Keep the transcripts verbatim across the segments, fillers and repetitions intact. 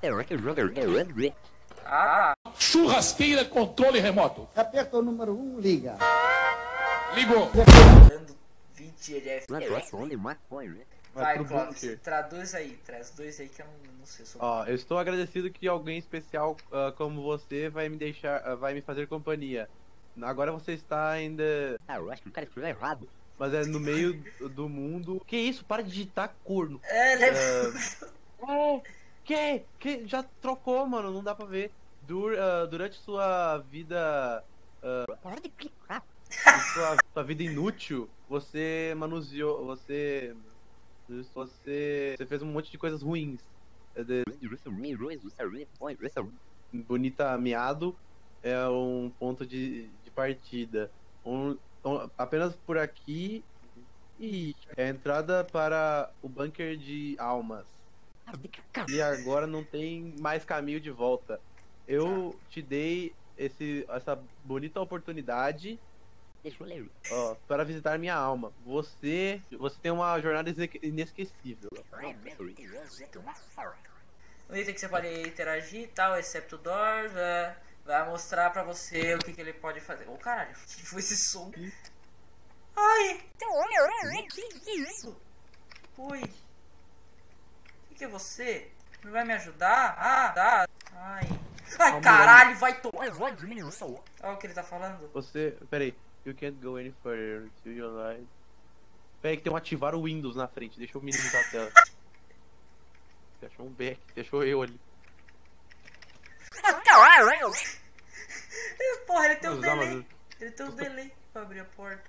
Ah. Churrasqueira, controle remoto. Aperta o número um, liga. Ligou. Dando vinte F P S. Vai, Clóvis, traduz aí, traduz aí que eu não, não sei sobre. Ó, eu estou agradecido que alguém especial uh, como você vai me deixar, uh, vai me fazer companhia. Agora você está ainda... Ah, eu acho que o cara escreveu errado. Mas é no meio do mundo... Que isso? Para de digitar, corno. É, né? Uh... que? Que? Já trocou, mano, não dá pra ver. Dur, uh, durante sua vida... Uh, Para de clicar. sua, sua vida inútil, você manuseou... Você... Você, você fez um monte de coisas ruins. Bonita miado é um ponto de, de partida. Um, um, apenas por aqui e é a entrada para o bunker de almas. E agora não tem mais caminho de volta. Eu te dei esse, essa bonita oportunidade. Deixa eu ler. Ó, para visitar minha alma. Você, você tem uma jornada inesquecível. O item que você pode interagir e tal, excepto o Door, vai, vai mostrar pra você o que, que ele pode fazer. Ô, oh, caralho, o que foi esse som? Ai! Que isso? Oi. O que é você? Não vai me ajudar? Ah, dá. Ai. Ai, caralho, vai tomar. Olha o que ele tá falando. Você, peraí. You can't go any further until you lie. Peraí que tem um ativar o Windows na frente. Deixa eu minimizar a tela. Você achou um back, você achou eu ali. Porra, ele tem um Mas, delay. mas... Ele tem um delay pra abrir a porta.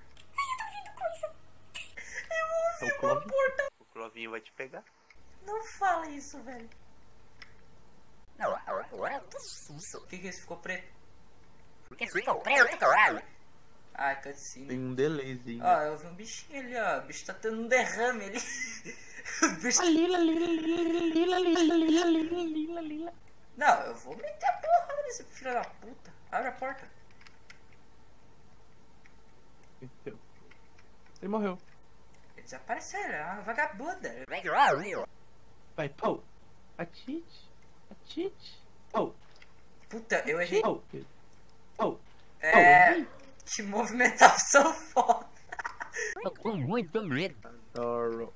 Eu ouvi uma porta. O Clovinho vai te pegar. Não fala isso, velho. Não, agora eu tô susto. O que que é isso? Ficou preto? Porque ficou preto, caralho. Ah, cutscene. Tem um delayzinho. Ó, eu vi um bichinho ali, ó. O bicho tá tendo um derrame ali. O bicho tá... Lila, lila, lila, lila, lila, lila, lila, lila, lila. Não, eu vou meter a porra nesse filho da puta. Abre a porta. Ele morreu. Ele desapareceu, ele é uma vagabunda. Vai, pô. Atite. Atite. Pô. Puta, eu errei. Pô. Pô. É... Que movimentação foda. Tô com muito medo. Adoro.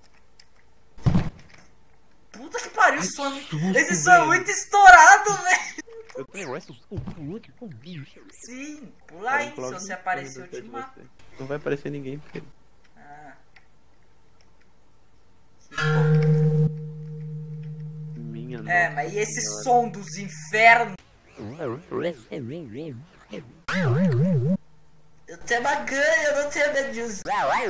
Puta que pariu, esse som, esse som é muito estourado, velho. Eu tenho essa muito com bicho. Sim, pula aí, se você aparecer eu te mato. Não vai aparecer ninguém, porque... Ah. Minha É, nossa mas e esse senhora. som dos infernos? Eu tenho uma ganha, eu não tenho medo disso.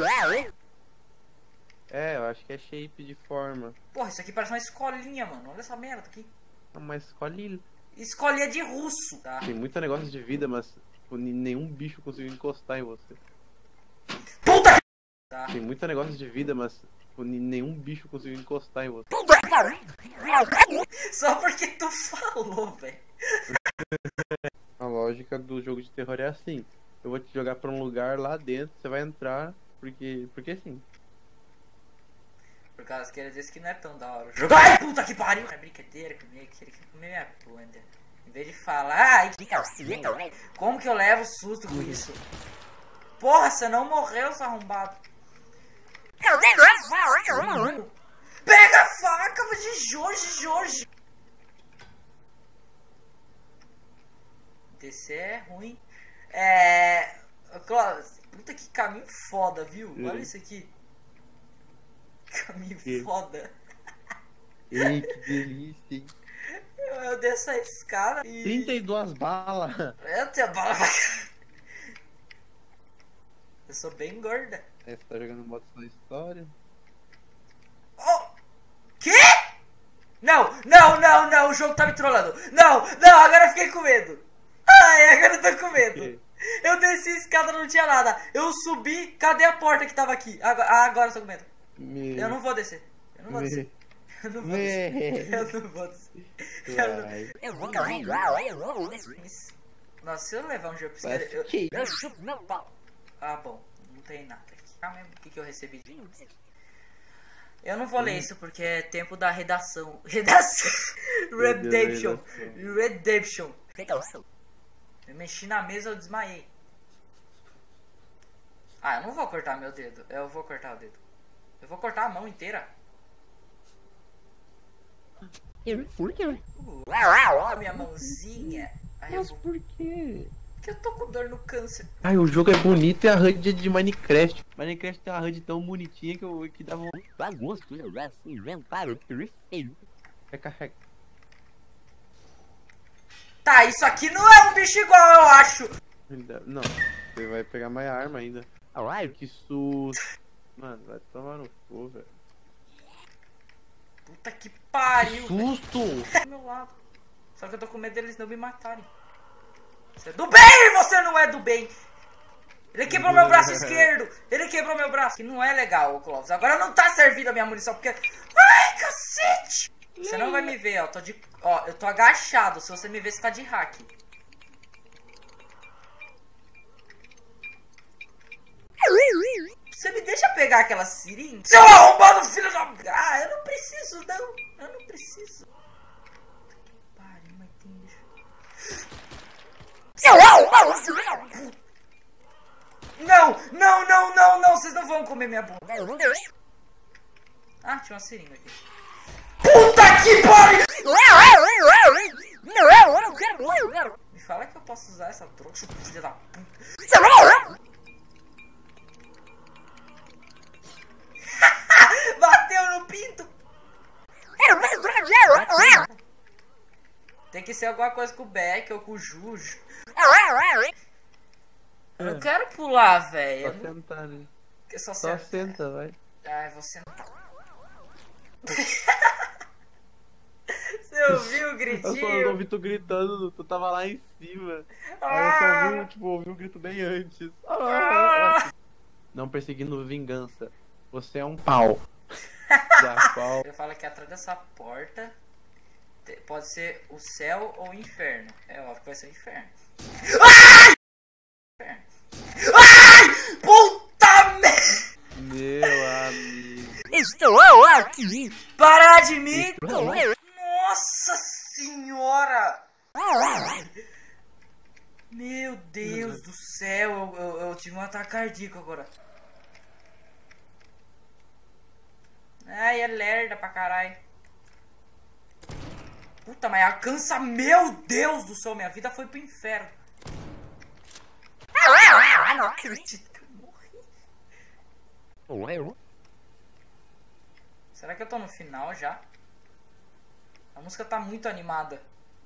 É, eu acho que é shape de forma. Porra, isso aqui parece uma escolinha, mano. Olha essa merda aqui. É uma escolinha. Escolinha de russo, tá? Tem muito negócio de vida, mas tipo, nenhum bicho conseguiu encostar em você. Puta que... Tá. Tem muito negócio de vida, mas tipo, nenhum bicho conseguiu encostar em você. Só porque tu falou, velho. A lógica do jogo de terror é assim. Eu vou te jogar pra um lugar lá dentro, você vai entrar, porque... Porque sim. Por causa que ele disse que não é tão da hora. Jogar, ai, puta que pariu! É brincadeira comigo, que ele quer comer minha bunda. Em vez de falar, ai, como que eu levo susto com isso? Porra, você não morreu, seu arrombado. Pega a faca de Jorge, Jorge. Descer é ruim. É... Clóvis, puta que caminho foda, viu? Olha isso aqui. Caminho E? foda. Ei, que delícia, hein? Eu, eu desço a escada e... trinta e duas balas. Eu tenho bala pra cá. Eu sou bem gorda. É, você tá jogando modo na história? Oh! Quê? Não, não, não, não, o jogo tá me trollando. Não, não, agora eu fiquei com medo. Ai, agora eu tô com medo. Eu desci a escada, não tinha nada. Eu subi, cadê a porta que tava aqui? Agora, ah, agora eu tô com medo. Me... Eu não vou descer. Eu não vou Me... descer. Eu não vou Me... descer. Eu não vou descer. Eu não... Vai. Eu vou carregar, eu vou nesse. Nossa, se eu levar um jumpscare... Parece Eu... que... Eu chupo meu pau. Ah, bom. Não tem nada aqui. Ah, mesmo. O que, que eu recebi de... Eu não vou ler isso porque é tempo da redação. Redação. Redemption. Redemption. Redemption. Eu mexi na mesa, eu desmaiei. Ah, eu não vou cortar meu dedo. Eu vou cortar o dedo. Eu vou cortar a mão inteira. A minha mãozinha. Aí eu Mas vou... por quê? Porque eu tô com dor no câncer. Ai, o jogo é bonito e a H U D é de Minecraft. Minecraft tem uma H U D tão bonitinha que, eu, que dava um... Bagunço, inventário perfeito. Recarrega. Tá, isso aqui não é um bicho igual, eu acho. Ainda- Não, você vai pegar mais arma ainda. Alright. Que susto. Mano, vai tomar no cu, velho. Puta que pariu. Susto! velho. Do meu lado. Só que eu tô com medo deles não me matarem. Você é do bem, você não é do bem. Ele quebrou meu braço esquerdo. Ele quebrou meu braço. Que não é legal, Clóvis. Agora não tá servindo a minha munição porque... Ai, cacete! Você não vai me ver, ó. Tô de... Ó, eu tô agachado. Se você me ver, você tá de hack. Você me deixa pegar aquela seringa? Seu arrombado, filho da... Ah, eu não preciso, não. Eu não preciso. Pare, mas tem bicho. Não, não, não, não, não. Vocês não vão comer minha bunda. Ah, tinha uma seringa aqui. Puta que pariu! Me fala que eu posso usar essa trouxa, filha da puta. Bateu no pinto. Tem que ser alguma coisa com o Beck ou com o Juju. Eu não quero pular, velho. Só sentar, né? Eu só Só sento. senta, vai. Ai, vou sentar. Você ouviu o Eu só gritinho? ouvi tu gritando, tu tava lá em cima. Aí eu só ouvi, tipo, ouvi um grito bem antes. Ah! Não perseguindo vingança. Você é um pau. Da qual... Ele fala que atrás dessa porta te- pode ser o céu ou o inferno. É óbvio que vai ser o inferno. Ai! Inferno. Ai! Puta merda! Meu amigo. Estou aqui. Parar de mim! Nossa senhora! Meu Deus do céu, eu, eu, eu tive um ataque cardíaco agora. Ai, é lerda pra caralho. Puta, mas alcança, meu Deus do céu, minha vida foi pro inferno. Não acredito que eu morri. Será que eu tô no final já? A música tá muito animada.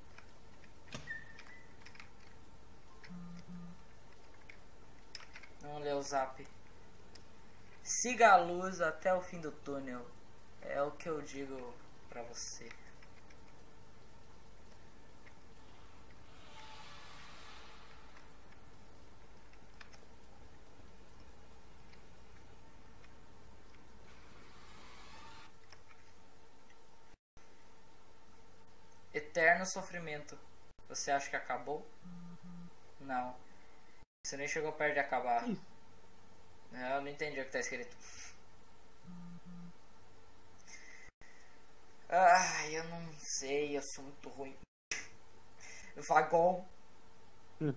Vamos ler o zap. Siga a luz até o fim do túnel. É o que eu digo pra você. Eterno sofrimento. Você acha que acabou? Não. Você nem chegou perto de acabar. Eu não entendi o que tá escrito. Ai, eu não sei, eu sou muito ruim. Vagon. Hum.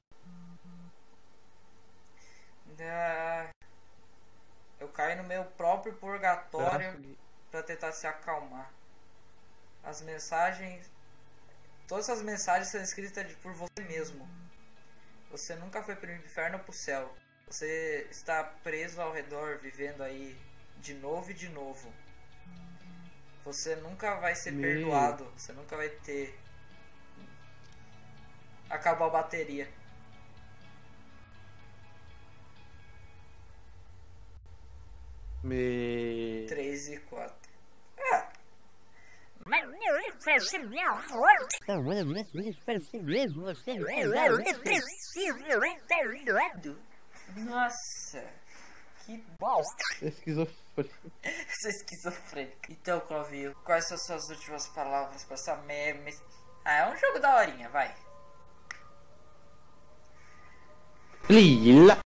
Ah, eu caio no meu próprio purgatório pra tentar se acalmar. As mensagens... Todas as mensagens são escritas por você mesmo. Você nunca foi pro inferno ou pro céu. Você está preso ao redor, vivendo aí de novo e de novo. Você nunca vai ser Meu. perdoado. Você nunca vai ter... Acabou a bateria. Me... três e quatro. Ah, nossa. Que bosta. Esquizofrênico. Essa é esquizofrênica. Então, Clovio, quais são as suas últimas palavras pra essa meme? Ah, é um jogo da horinha, vai. Lila.